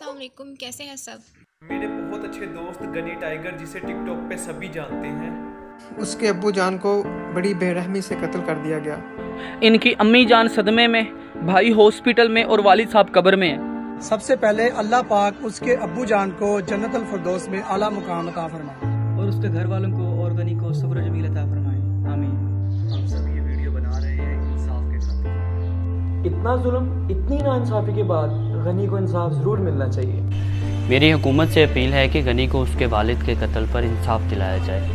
अस्सलाम वालेकुम, कैसे हैं सब। मेरे बहुत अच्छे दोस्त गनी टाइगर, जिसे टिकटॉक पे सभी जानते हैं, उसके अब्बू जान को बड़ी बेरहमी से कत्ल कर दिया गया। इनकी अम्मी जान सदमे में, भाई हॉस्पिटल में और वालिद साहब कब्र में हैं। सबसे पहले अल्लाह पाक उसके अब्बू जान को जन्नतुल फिरदौस में आला मुकाम अता फरमाए और उसके घर वालों को और गनी को सब्र जमील अता फरमाए। आमीन। हम सब ये वीडियो बना रहे हैं इंसाफ के खातिर। इतना जुल्म, इतनी नाइंसाफी के बाद गनी को इंसाफ ज़रूर मिलना चाहिए। मेरी हुकूमत से अपील है कि गनी को उसके वालिद के कत्ल पर इंसाफ दिलाया जाए।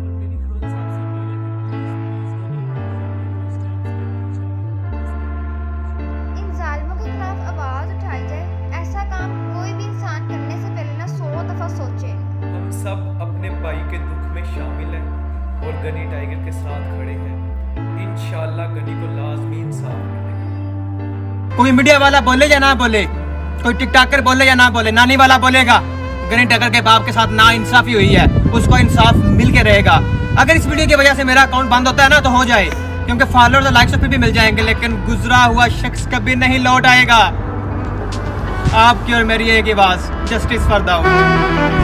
इन जालिमों के खिलाफ आवाज़ उठाई जाए। ऐसा काम कोई भी इंसान करने से पहले ना 100 दफ़ा सोचे। हम सब अपने भाई के दुख में शामिल हैं और गनी टाइगर के साथ खड़े हैं। इंशाअल्लाह गनी को लाजमी इंसाफ मिलेगा। कोई मीडिया वाला बोले या ना बोले, कोई टिकटॉकर बोले या ना बोले, नानी वाला बोलेगा गनी टाइगर के बाप के साथ ना इंसाफी हुई है, उसको इंसाफ मिल के रहेगा। अगर इस वीडियो की वजह से मेरा अकाउंट बंद होता है ना तो हो जाए, क्योंकि फॉलोअर्स और लाइक्स फिर भी मिल जाएंगे, लेकिन गुजरा हुआ शख्स कभी नहीं लौट आएगा। आपकी और मेरी एक आवाज, जस्टिस फॉर दाऊद।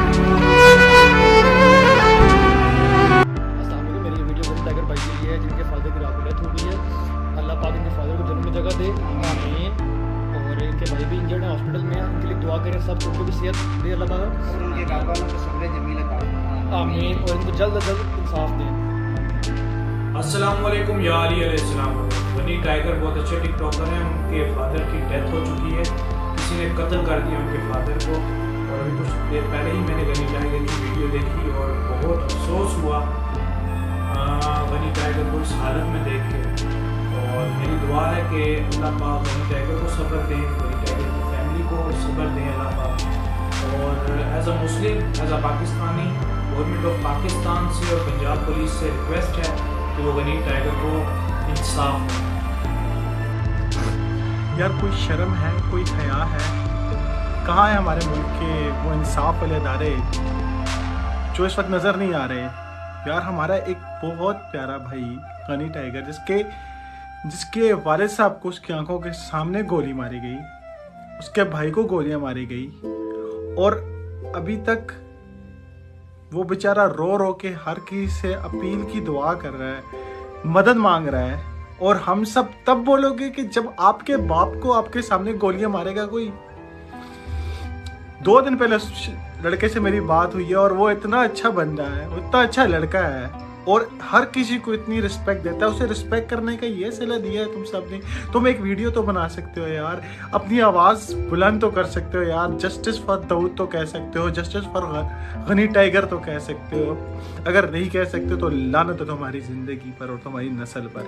मेरी ये वीडियो गनी टाइगर भाई के लिए है, जिनके फादर की रात को डेथ हो गई है। अल्लाह पाक इनके फादर को जन्नत में जगह दे, आमीन। और इनके भाई भी इंजर्ड है, हॉस्पिटल में है, उनके लिए दुआ करें सब, उनको भी सेहत दे अल्लाह ताला और उनके घर वालों को सब्र जमील अता फरमाए। आमीन। और इनको जल्द से जल्द इंसाफ दें। अस्सलाम वालेकुम या अली अलैहिस्सलाम। गनी टाइगर बहुत अच्छे टिकटॉकर हैं। उनके फादर की डेथ हो चुकी है, किसी ने कत्ल कर दिया उनके फादर को। और अभी कुछ देर पहले ही मैंने गनी टाइगर की वीडियो देखी और बहुत अफसोस हुआ गनी टाइगर को इस हालत में देख के। और मेरी दुआ है कि अल्लाह पाक गनी टाइगर को सब्र दें, गनी टाइगर की फैमिली को सब्र दें अल्लाह पाक। और as a Muslim, as a Pakistani, government of Pakistan से और पंजाब पुलिस से रिक्वेस्ट है कि वो गनी टाइगर को इंसाफ दें। यार कोई शर्म है, कोई हया है? कहाँ है हमारे मुल्क के वो इंसाफ वाले अदारे जो इस वक्त नज़र नहीं आ रहे? यार हमारा एक बहुत प्यारा भाई गनी टाइगर, जिसके वालिद साहब को उसकी आंखों के सामने गोली मारी गई, उसके भाई को गोलियां मारी गई, और अभी तक वो बेचारा रो रो के हर किसी से अपील की दुआ कर रहा है, मदद मांग रहा है। और हम सब तब बोलोगे कि जब आपके बाप को आपके सामने गोलियां मारेगा कोई। 2 दिन पहले लड़के से मेरी बात हुई है और वो इतना अच्छा बंदा है, वो इतना अच्छा लड़का है और हर किसी को इतनी रिस्पेक्ट देता है। उसे रिस्पेक्ट करने का ये सिला दिया है तुम सब ने। तुम एक वीडियो तो बना सकते हो यार, अपनी आवाज़ बुलंद तो कर सकते हो यार, जस्टिस फॉर दाऊद तो कह सकते हो, जस्टिस फॉर गनी टाइगर तो कह सकते हो। अगर नहीं कह सकते तो लानत है तुम्हारी जिंदगी पर और तुम्हारी नस्ल पर।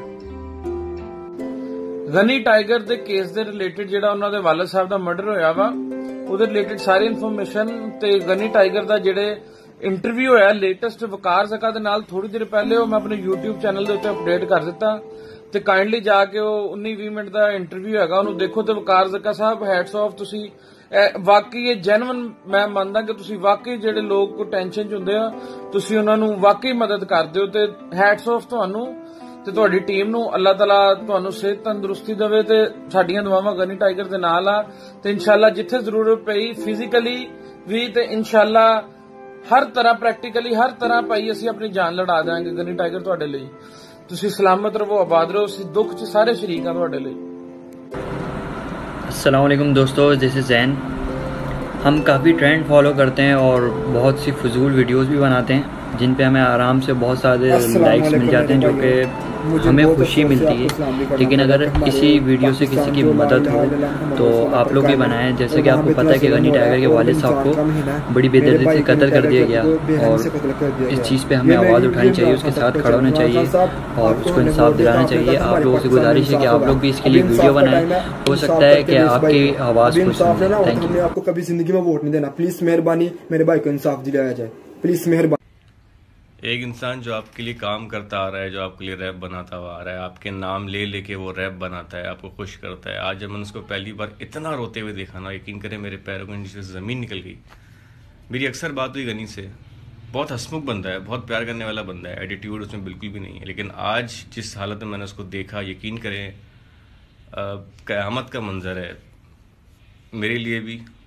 गनी टाइगर ਦੇ ਕੇਸ ਦੇ ਰਿਲੇਟਡ ਜਿਹੜਾ ਉਹਨਾਂ ਦੇ ਵਾਲਿਦ ਸਾਹਿਬ ਦਾ ਮਰਡਰ ਹੋਇਆ ਵਾ, ਉਹਦੇ ਰਿਲੇਟਡ ਸਾਰੀ ਇਨਫੋਰਮੇਸ਼ਨ ਤੇ ਗਨੀ ਟਾਈਗਰ ਦਾ ਜਿਹੜੇ ਇੰਟਰਵਿਊ ਹੋਇਆ ਲੇਟੈਸਟ ਵਕਾਰ ਜ਼ਕਾ ਦੇ ਨਾਲ ਥੋੜੀ ਦੇਰ ਪਹਿਲੇ, ਉਹ ਮੈਂ ਆਪਣੇ YouTube ਚੈਨਲ ਦੇ ਉੱਤੇ ਅਪਡੇਟ ਕਰ ਦਿੱਤਾ ਤੇ ਕਾਈਂਡਲੀ ਜਾ ਕੇ ਉਹ 19-20 ਮਿੰਟ ਦਾ ਇੰਟਰਵਿਊ ਹੈਗਾ, ਉਹਨੂੰ ਦੇਖੋ। ਤੇ ਵਕਾਰ ਜ਼ਕਾ ਸਾਹਿਬ, ਹੈਟਸ ਆਫ, ਤੁਸੀਂ ਵਾਕਈ ਇਹ ਜੈਨੂਇਨ, ਮੈਂ ਮੰਨਦਾ ਕਿ ਤੁਸੀਂ ਵਾਕਈ ਜਿਹੜੇ ਲੋਕ ਕੋ ਟੈਨਸ਼ਨ ਚ ਹੁੰਦੇ ਆ, ਤੁਸੀਂ ਉਹਨਾਂ ਨੂੰ ਵਾਕਈ ਮਦਦ ਕਰਦੇ ਹੋ, ਤੇ ਹੈਟਸ ਆਫ ਤੁਹਾਨੂੰ ਤੇ ਤੁਹਾਡੀ ਟੀਮ ਨੂੰ। ਅੱਲਾਹ ਤਾਲਾ ਤੁਹਾਨੂੰ ਸਿਹਤ ਤੰਦਰੁਸਤੀ ਦੇਵੇ ਤੇ ਸਾਡੀਆਂ ਦੁਆਵਾਂ ਗਨੀ ਟਾਈਗਰ ਦੇ ਨਾਲ ਆ। ਤੇ ਇਨਸ਼ਾਅੱਲਾ ਜਿੱਥੇ ਜ਼ਰੂਰਤ ਪਈ ਫਿਜ਼ੀਕਲੀ ਵੀ ਤੇ ਇਨਸ਼ਾਅੱਲਾ ਹਰ ਤਰ੍ਹਾਂ ਪ੍ਰੈਕਟੀਕਲੀ ਹਰ ਤਰ੍ਹਾਂ ਭਾਈ ਅਸੀਂ ਆਪਣੀ ਜਾਨ ਲੜਾ ਦੇਵਾਂਗੇ ਗਨੀ ਟਾਈਗਰ ਤੁਹਾਡੇ ਲਈ। ਤੁਸੀਂ ਸਲਾਮਤ ਰਹੋ, आबाद रहो, ਅਸੀਂ ਦੁੱਖ 'ਚ ਸਾਰੇ ਸ਼ਰੀਕ ਆ ਤੁਹਾਡੇ ਲਈ। अस्सलाम वालेकुम दोस्तों, दिस इज़ ज़ैन। हम काफ़ी ट्रेंड फॉलो करते हैं और बहुत सी फजूल वीडियोस भी बनाते हैं, जिन पे हमें आराम से बहुत सारे लाइक्स मिल जाते हैं, जो कि हमें खुशी मिलती है। लेकिन अगर किसी वीडियो से किसी की मदद हो तो आप लोग भी बनाएं। जैसे कि आपको पता है कि गनी टाइगर के वालिद साहब को बड़ी बेदर्दी से कत्ल कर दिया गया, और इस चीज़ पे हमें आवाज़ उठानी चाहिए, उसके साथ खड़ा होना चाहिए और उसको इंसाफ दिलाना चाहिए। आप लोगों से गुजारिश है कि आप लोग भी इसके लिए वीडियो बनाएं। हो सकता है कि आपकी आवाज़ को सुने। Thank you. आपको कभी जिंदगी में वोट नहीं देना, प्लीज मेहरबानी मेरे भाई को इंसाफ दिलाया जाए, प्लीज मेहरबानी। एक इंसान जो आपके लिए काम करता आ रहा है, जो आपके लिए रैप बनाता हुआ आ रहा है, आपके नाम ले लेके वो रैप बनाता है, आपको खुश करता है। आज जब मैंने उसको पहली बार इतना रोते हुए देखा ना, यकीन करें मेरे पैरों के नीचे से ज़मीन निकल गई। मेरी अक्सर बात हुई गनी से, बहुत हंसमुख बंदा है, बहुत प्यार करने वाला बंदा है, एटीट्यूड उसमें बिल्कुल भी नहीं है। लेकिन आज जिस हालत में मैंने उसको देखा, यकीन करें क़यामत का मंजर है मेरे लिए भी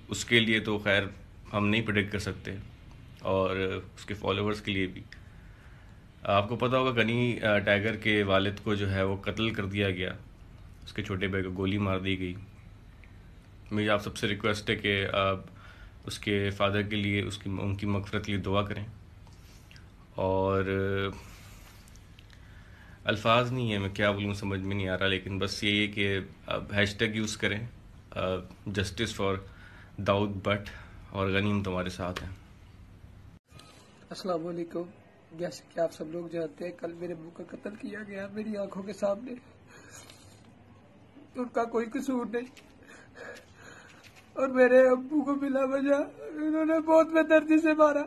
उसके लिए तो खैर हम नहीं प्रेडिक्ट कर सकते, और उसके फॉलोअर्स के लिए भी। आपको पता होगा गनी टाइगर के वालिद को जो है वो कत्ल कर दिया गया, उसके छोटे भाई को गोली मार दी गई। मेरी आप सबसे रिक्वेस्ट है कि आप उसके फादर के लिए उनकी मग़फ़िरत के लिए दुआ करें। और अल्फाज नहीं है, मैं क्या बोलूँ समझ में नहीं आ रहा, लेकिन बस यही है कि आप हैशटैग यूज़ करें जस्टिस फॉर दाऊद भट्ट, और गनी हम तुम्हारे साथ हैं। अस्सलाम वालेकुम। जैसे कि आप सब लोग जानते हैं, कल मेरे अब्बू का कत्ल किया गया मेरी आंखों के सामने। उनका कोई कसूर नहीं, और मेरे अब्बू को बिला वजह उन्होंने बहुत बेदर्दी से मारा।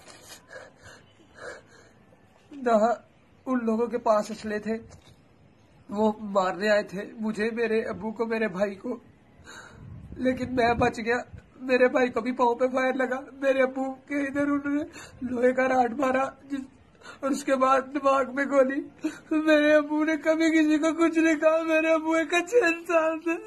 उन लोगों के पास असले थे, वो मारने आए थे मुझे, मेरे अब्बू को, मेरे भाई को, लेकिन मैं बच गया। मेरे भाई को भी पाँव पे फायर लगा, मेरे अब्बू के इधर उन्होंने लोहे का राड मारा, और उसके बाद दिमाग में गोली। मेरे अब्बू ने कभी किसी को कुछ नहीं कहा, मेरे अब्बू एक अच्छे इंसान थे।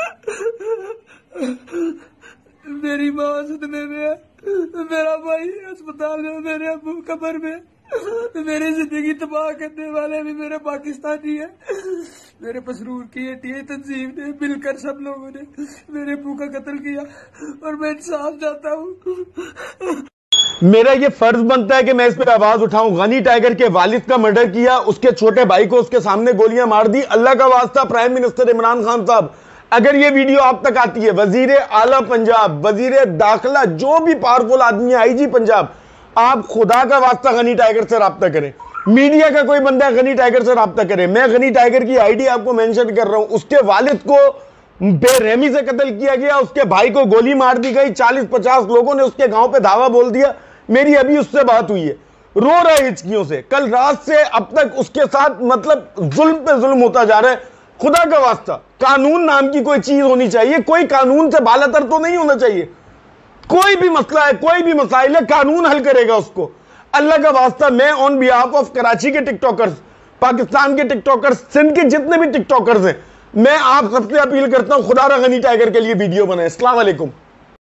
मेरी माँ सदमे में है, मेरा भाई अस्पताल में, मेरे अब्बू कब्र में। मेरी जिंदगी तबाह करने वाले भी मेरे पाकिस्तानी है। मेरे पसरूर की एटीए तंजीम ने मिलकर सब लोगों ने मेरे अब्बू का कत्ल किया, और मैं इंसाफ चाहता हूँ। मेरा ये फर्ज बनता है कि मैं इस पर आवाज उठाऊं। गनी टाइगर के वालिद का मर्डर किया, उसके छोटे भाई को उसके सामने गोलियां मार दी। अल्लाह का वास्ता प्राइम मिनिस्टर इमरान खान साहब, अगर ये वीडियो आप तक आती है, वजीर आला पंजाब, वजीर दाखिला, जो भी पावरफुल आदमी है, आईजी पंजाब, आप खुदा का वास्ता गनी टाइगर से राब्ता करें। मीडिया का कोई बंदा गनी टाइगर से राब्ता करे। मैं गनी टाइगर की आईडी आपको मेंशन कर रहा हूं। उसके वालिद को बेरहमी से कत्ल किया गया, उसके भाई को गोली मार दी गई, 40-50 लोगों ने उसके गांव पे धावा बोल दिया। मेरी अभी उससे बात हुई है, रो रहा है हिचकियों से। कल रात से अब तक उसके साथ मतलब जुल्म पे जुल्म होता जा रहा है। खुदा का वास्ता कानून नाम की कोई चीज होनी चाहिए, कोई कानून से बालातर तो नहीं होना चाहिए। कोई भी मसला है, कोई भी मसाइल है, कानून हल करेगा उसको। अल्लाह का वास्ता मैं ऑन बिहाफ ऑफ कराची के टिकटॉकर्स, पाकिस्तान के टिकटॉकर्स, सिंध के जितने भी टिकटॉकर्स हैं, मैं आप सबसे अपील करता हूं, खुदा रा गनी टाइगर के लिए वीडियो बनाएं। अस्सलाम वालेकुम।